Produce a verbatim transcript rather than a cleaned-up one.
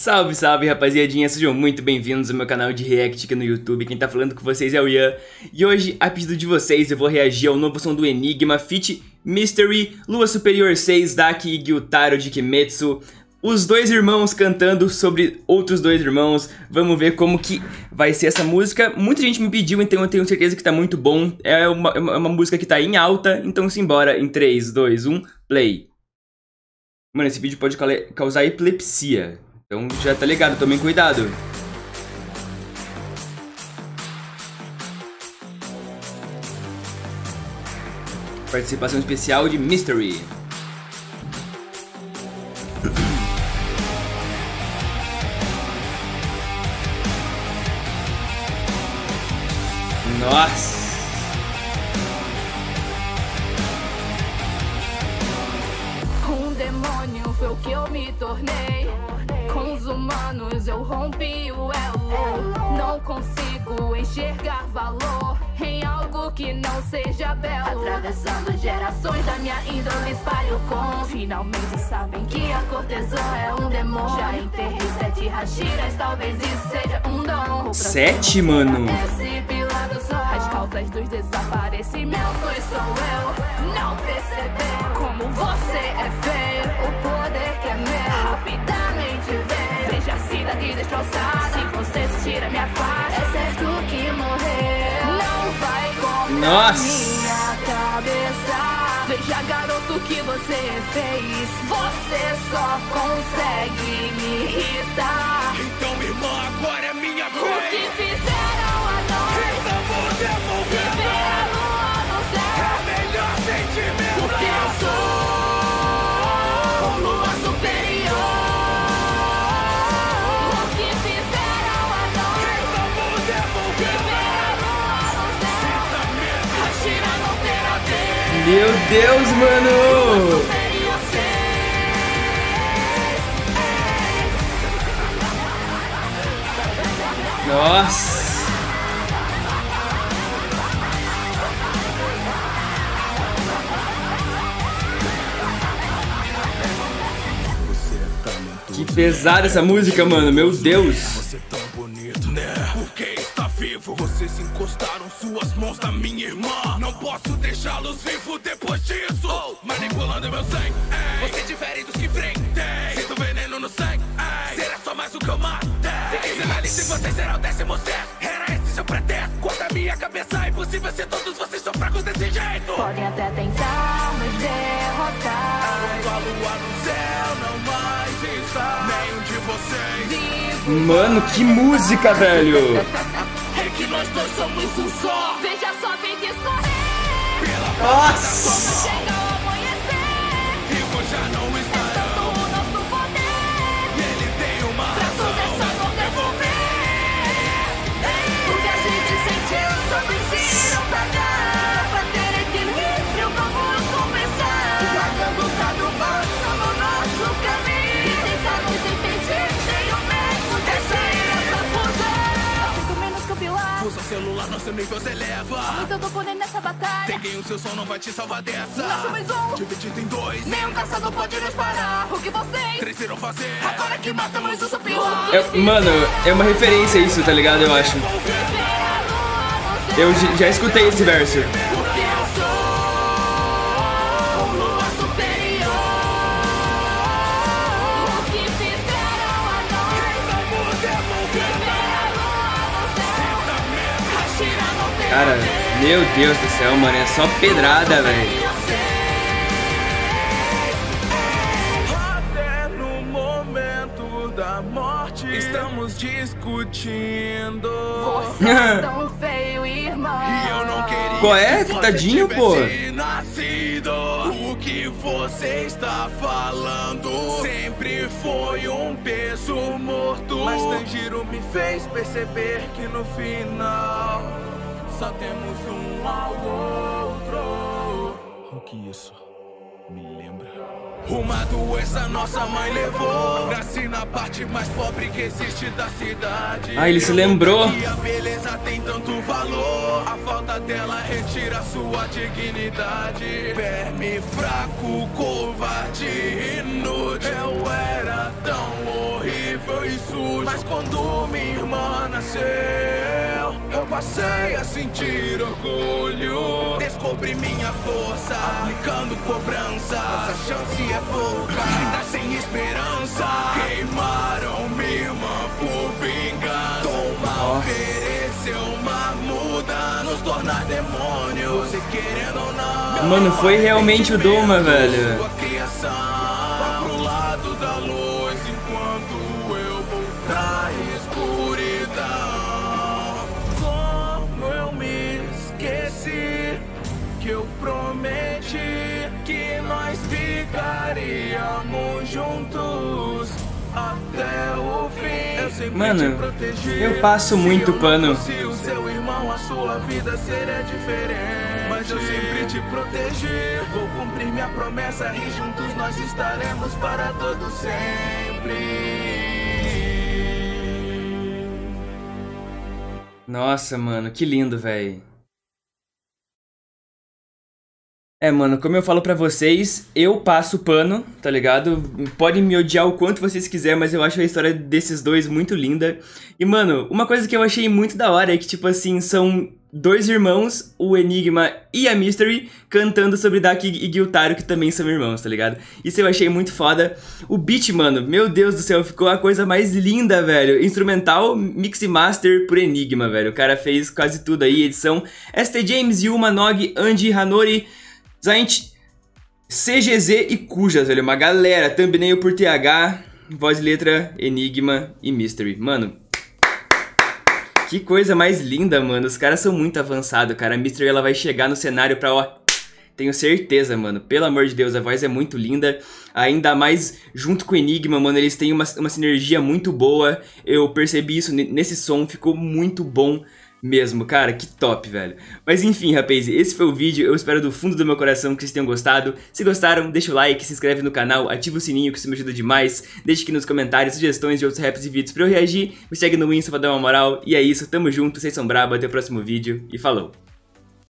Salve, salve, rapaziadinha, sejam muito bem-vindos ao meu canal de react aqui no YouTube. Quem tá falando com vocês é o Ian. E hoje, a pedido de vocês, eu vou reagir ao novo som do Enigma, feat. Mystery, Lua Superior seis, Daki e Gyutaro de Kimetsu. Os dois irmãos cantando sobre outros dois irmãos. Vamos ver como que vai ser essa música. Muita gente me pediu, então eu tenho certeza que tá muito bom. É uma, é uma música que tá em alta, então simbora em três, dois, um, play. Mano, esse vídeo pode causar epilepsia. Então já tá ligado, tomem cuidado. Participação especial de Mystery. Nossa! Um demônio foi o que eu me tornei. Com os humanos eu rompi o elo. Não consigo enxergar valor em algo que não seja belo. Atravessando gerações da minha índole espalho com. Finalmente sabem que a cortesã é um demônio. Já enterrei sete Hashiras, talvez isso seja um dom. Sete, mano? As causas dos desaparecimentos sou eu. Não perceber como você é feio. O poder que é meu rapidamente vem. Veja a cidade destroçada. Se você se tira minha faixa, é certo que morrer não vai com minha cabeça. Veja, garoto, o que você fez. Você só consegue me irritar. Então, irmã, agora é minha vez. O que fizeram a nós? Estamos devolvendo. Viver a lua no céu é o melhor sentimento. Porque eu sou lua superior. O que fizeram a nós? Estamos devolvendo. Viver a lua no céu. Hashira não terá vez. Meu Deus, mano! Superior seis. Nossa! Que pesada essa música, mano, meu Deus! Você é tão bonito, né? Porque está vivo. Vocês encostaram suas mãos na minha irmã. Não posso deixá-los vivos depois disso. Oh, manipulando meu sangue. Ei. Você difere dos que enfrentei. Sinto veneno no sangue. Ei. Será só mais o que eu matei. Fiquei na lista e vocês serão o décimo certo. Era esse seu pretexto. Corta minha cabeça. É impossível se todos vocês são fracos desse jeito. Podem até tentar nos derrotar. A lua no céu não mais está. Nenhum de vocês. Mano, que música, velho! É que nós dois somos um só. Veja só quem quis correr. Pela Nossa! Chega ao amanhecer. Vivo já não É estarão. tanto o nosso poder. E ele tem uma Pra tudo é só razão. não devolver. O que a gente sentiu, todos viram pra cá. Pra ter equilíbrio, vamos começar. Jogando cada baixo no nosso caminho. E tentar nos impedir, sem o mesmo desejo. Essa fusão. Sinto menos que o pilar. Fusão celular, nosso nível se eleva. Muito do poder nessa batalha. Peguei o seu som, não vai te salvar dessa. Nós somos um. Dividido em dois. Nenhum caçador pode nos parar. O que vocês Três irão fazer. agora que matamos o superior. É, mano, é uma referência isso, tá ligado? Eu acho. Eu j- já escutei esse verso. Porque eu sou lua superior. O que fizeram a nós? Estamos devolvendo. Viver a lua no céu. Hashira não terá Cara, meu Deus do céu, mano, é só pedrada, velho. Até no momento da morte estamos discutindo. Você é tão feio, irmão. E eu não queria Qual é? que você Tadinho, pô. tivesse nascido. O que você está falando sempre foi um peso morto. Mas Tanjiro me fez perceber que no final só temos um ao outro. O que isso me lembra? Uma doença nossa mãe levou. Nasci na parte mais pobre que existe da cidade. Ah, ele se lembrou. E a beleza tem tanto valor. A falta dela retira sua dignidade. Verme fraco, covarde, inútil. Eu era tão horrível. horrível e sujo. Mas quando minha irmã nasceu, eu passei a sentir orgulho. Descobri minha força, aplicando cobrança. Nossa chance é pouca, ainda sem esperança. Queimaram minha irmã por vingança. Toma, ofereceu uma muda, nos tornar demônios. Você querendo ou não, mano, foi realmente o Doma, velho. sua criação, vá pro lado da luz enquanto eu voltar escuridão. Como eu me esqueci que eu prometi que nós ficaríamos juntos até o fim. Eu sempre Mano, te protegi. eu passo muito Se pano. eu não fosse o seu irmão, a sua vida seria diferente. Mas eu sempre te protegi. Vou cumprir minha promessa e juntos nós estaremos para todo sempre. Nossa, mano, que lindo, velho. É, mano, como eu falo pra vocês, eu passo pano, tá ligado? Podem me odiar o quanto vocês quiserem, mas eu acho a história desses dois muito linda. E, mano, uma coisa que eu achei muito da hora é que, tipo assim, são dois irmãos, o Enigma e a Mystery, cantando sobre Daki e Gyutaro, que também são irmãos, tá ligado? Isso eu achei muito foda. O beat, mano, meu Deus do céu, ficou a coisa mais linda, velho. Instrumental, mix e master por Enigma, velho. O cara fez quase tudo aí, edição. S T James, Yuma, Nog, Andy, Hanori, Zaint, C G Z e Kujas, velho. Uma galera. Thumbnail por T H, voz e letra, Enigma e Mystery. Mano, que coisa mais linda, mano. Os caras são muito avançados, cara. A Mystery, ela vai chegar no cenário pra, ó... Tenho certeza, mano. Pelo amor de Deus, a voz é muito linda. Ainda mais junto com o Enigma, mano. Eles têm uma, uma sinergia muito boa. Eu percebi isso nesse som. Ficou muito bom mesmo, cara, que top, velho. Mas enfim, rapaz, esse foi o vídeo. Eu espero do fundo do meu coração que vocês tenham gostado. Se gostaram, deixa o like, se inscreve no canal, ativa o sininho que isso me ajuda demais. Deixa aqui nos comentários sugestões de outros raps e vídeos pra eu reagir. Me segue no Insta pra dar uma moral. E é isso, tamo junto, vocês são brabo, até o próximo vídeo e falou!